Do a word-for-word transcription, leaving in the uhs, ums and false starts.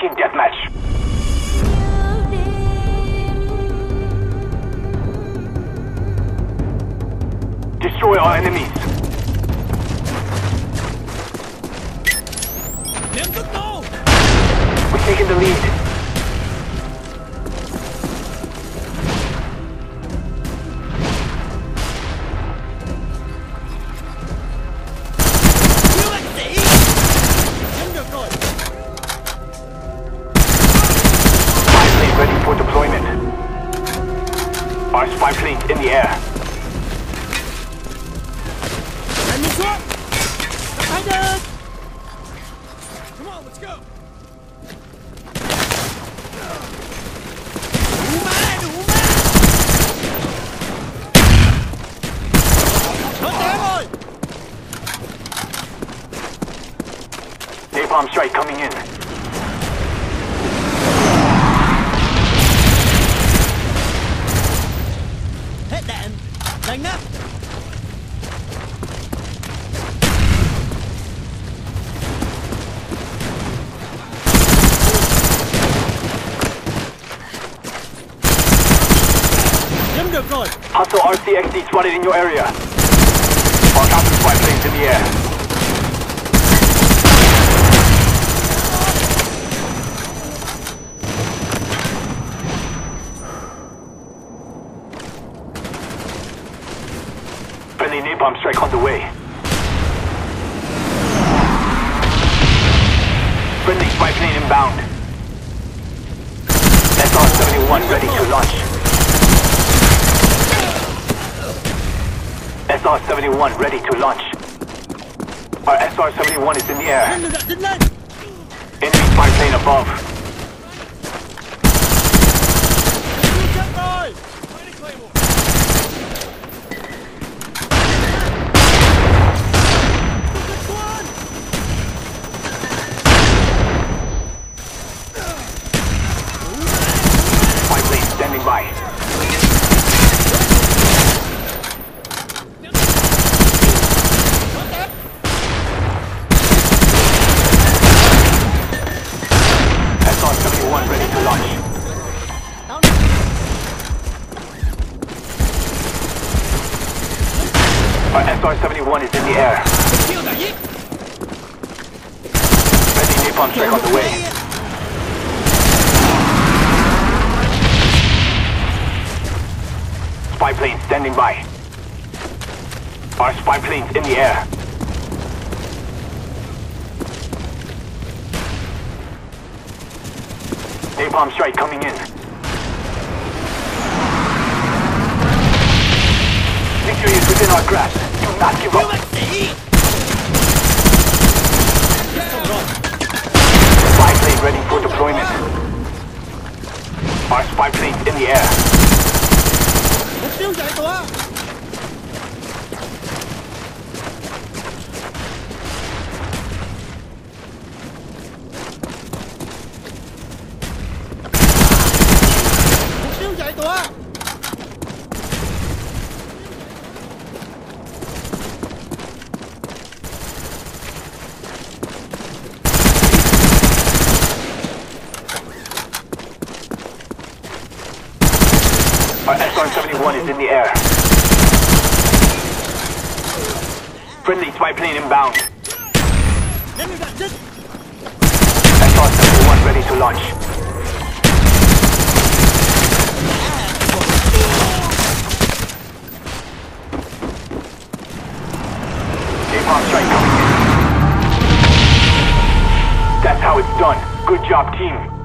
Team deathmatch. Destroy our enemies. We're taking the lead. Spy plane ready for deployment. Our spy plane's in the air. Come on, let's go. Napalm strike coming in. Hết đạn. Đánh nắp. Nhắm được rồi. Hostile R C X D spotted in your area. Our counter spy planes in the air. Friendly napalm strike on the way. Friendly spy plane inbound. S R seventy-one ready to launch. S R seventy-one ready to launch. Our S R seventy-one is in the air. Enemy spy plane above. Spy plane standing by. S R seventy-one ready to launch. Our S R seventy-one is in the air. Ready napalm strike on the way. Spy plane standing by. Our spy plane's in the air. Napalm strike coming in. Victory is within our grasp. Do not give up. Spy plane ready for deployment. Our spy plane's in the air. Mục tiêu giải tỏa. Mục tiêu giải tỏa. Our S R seventy-one is in the air. Friendly spy plane inbound. S R seventy-one ready to launch. Napalm strike coming in. That's how it's done. Good job, team.